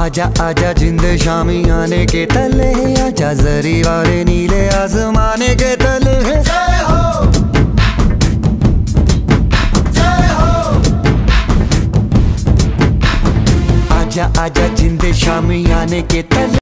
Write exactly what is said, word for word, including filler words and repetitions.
आजा आजा जिंद शामी आने के तले, आजा जरी वाले नीले आसमाने के तले। जय हो, जय हो। आजा आजा जिंद शामी आने के तले।